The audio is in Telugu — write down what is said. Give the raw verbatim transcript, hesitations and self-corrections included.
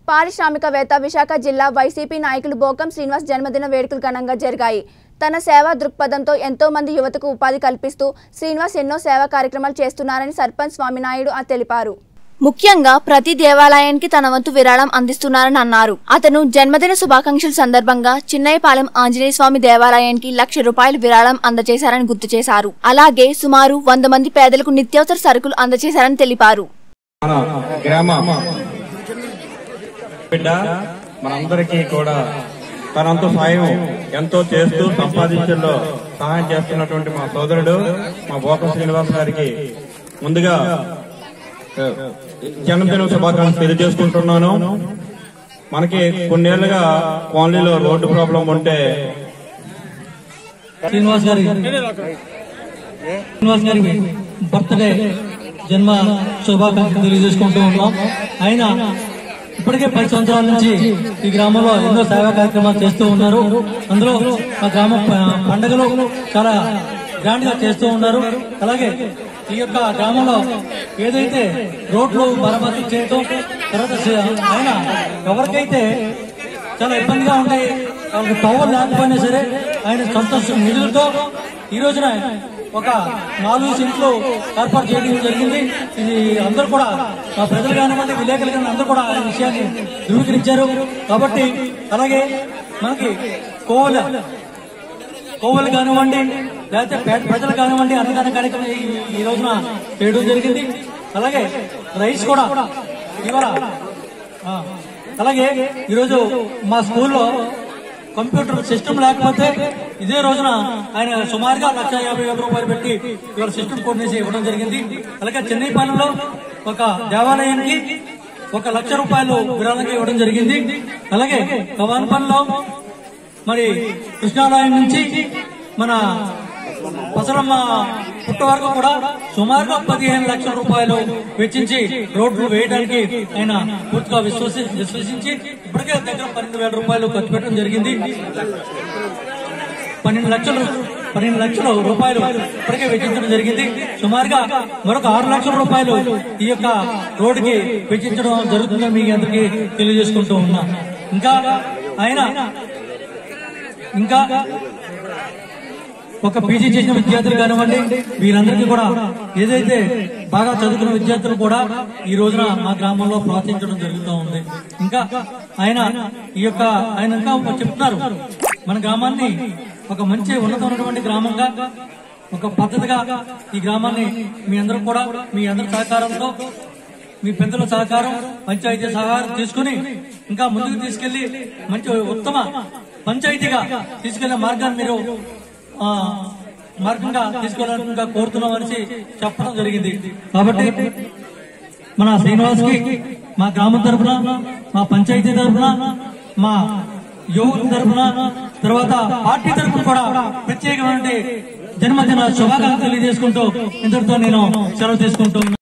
పారిశ్రామికవేత్త విశాఖ జిల్లా వైసీపీ నాయకులు బోకం శ్రీనివాస్ జన్మదిన వేడుకలు ఘనంగా జరిగాయి. తన సేవా దృక్పథంతో ఎంతో మంది యువతకు ఉపాధి కల్పిస్తూ శ్రీనివాస్ ఎన్నో సేవా కార్యక్రమాలు చేస్తున్నారని సర్పంచ్ స్వామినాయుడు తెలిపారు. ముఖ్యంగా ప్రతి దేవాలయానికి తన వంతు విరాళం అందిస్తున్నారని అన్నారు. అతను జన్మదిన శుభాకాంక్షల సందర్భంగా చిన్నయ్యపాలెం ఆంజనేయ స్వామి దేవాలయానికి లక్ష రూపాయలు విరాళం అందజేశారని గుర్తు చేశారు. అలాగే సుమారు వంద మంది పేదలకు నిత్యావసర సరుకులు అందజేశారని తెలిపారు. మనందరికీ కూడా తనంత సాయం ఎంతో చేస్తూ సంపాదించడంలో సహాయం చేస్తున్నటువంటి మా సోదరుడు మా బోకం శ్రీనివాస్ గారికి ముందుగా జన్మదిన శుభాకాంక్షలు తెలియజేసుకుంటున్నాను. మనకి కొన్నేళ్లుగా కాలనీలో రోడ్డు ప్రాబ్లం ఉంటే శ్రీనివాస్ గారి శ్రీనివాస్ గారి బర్త్డే జన్మ శుభాకాంక్షలు తెలియజేసుకుంటూ ఉన్నాం. ఆయన ఇప్పటికే పది సంవత్సరాల నుంచి ఈ గ్రామంలో ఎన్నో సేవా కార్యక్రమాలు చేస్తూ ఉన్నారు. అందులో మా గ్రామ పండుగలు చాలా గ్రాండ్ గా చేస్తూ ఉన్నారు. అలాగే ఈ యొక్క గ్రామంలో ఏదైతే రోడ్లు మరమ్మతు చేయడం, తర్వాత ఆయన ఎవరికైతే చాలా ఇబ్బందిగా ఉంటాయి వాళ్ళకి పవర్ లేకపోయినా సరే ఆయన సంతోషం నిధులతో ఈ రోజున ఒక నాలుగు సెంట్లు ఏర్పాటు చేయడం జరిగింది. ఇది అందరూ కూడా మా ప్రజలు కానివ్వండి, విలేకరులు కానీ అందరూ కూడా ఆ విషయాన్ని ధృవీకరించారు. కాబట్టి అలాగే మనకి కోవల కోవలు కానివ్వండి, లేకపోతే పేద ప్రజలు కానివ్వండి అన్నదాన కార్యక్రమం ఈ రోజున చేయడం జరిగింది. అలాగే రైస్ కూడా ఇవాళ అలాగే ఈరోజు మా స్కూల్లో కంప్యూటర్ సిస్టమ్ లేకపోతే ఇదే రోజున ఆయన సుమారుగా లక్ష యాభై వేల రూపాయలు పెట్టి ఇవాళ సిస్టమ్ కొనేసి ఇవ్వడం జరిగింది. అలాగే చెన్నైపాలెంలో ఒక దేవాలయానికి ఒక లక్ష రూపాయలు విరాళంగా ఇవ్వడం జరిగింది. అలాగే కవాన్పల్లిలో మరి కృష్ణాలయం నుంచి మన పసరమ్మ పుట్ట వరకు కూడా సుమారుగా పదిహేను లక్షల రూపాయలు వెచ్చించి రోడ్లు వేయడానికి ఆయన పూర్తిగా విశ్వసి విశ్వసించి ఇప్పటికే దగ్గర పన్నెండు వేల రూపాయలు ఖర్చు పెట్టడం జరిగింది. పన్నెండు లక్షలు పన్నెండు లక్షల రూపాయలు ఇప్పటికే వెచ్చించడం జరిగింది. సుమారుగా మరొక ఆరు లక్షల రూపాయలు ఈ యొక్క రోడ్డుకి వెచ్చించడం జరుగుతుందని మీ అందరికీ తెలియజేసుకుంటూ ఉన్నా. ఇంకా ఆయన ఇంకా ఒక పీజీ చేసిన విద్యార్థులు కానివ్వండి, వీరందరికీ కూడా ఏదైతే బాగా చదువుకున్న విద్యార్థులు కూడా ఈ రోజున మా గ్రామంలో ప్రోత్సహించడం జరుగుతూ ఉంది. ఇంకా ఆయన ఈ యొక్క ఆయన ఇంకా చెప్తున్నారు మన గ్రామాన్ని ఒక మంచి ఉన్నతమైనటువంటి గ్రామంగా, ఒక పద్ధతిగా ఈ గ్రామాన్ని మీ అందరూ కూడా మీ అందరి సహకారంతో, మీ పెద్దల సహకారం, పంచాయతీ సహకారం తీసుకుని ఇంకా ముందుకు తీసుకెళ్లి మంచి ఉత్తమ పంచాయతీగా తీసుకెళ్లే మార్గాన్ని మీరు మార్గంగా తీసుకోవాలని కోరుతున్నామని చెప్పడం జరిగింది. కాబట్టి మన శ్రీనివాస్ కి మా గ్రామం తరఫున, మా పంచాయతీ తరఫున, మా యువత తరఫున, తర్వాత పార్టీ తరఫున కూడా ప్రత్యేకమైన జన్మదిన శుభాకాంక్షలు తెలియజేసుకుంటూ ఇంతటితో నేను సెలవు తీసుకుంటూ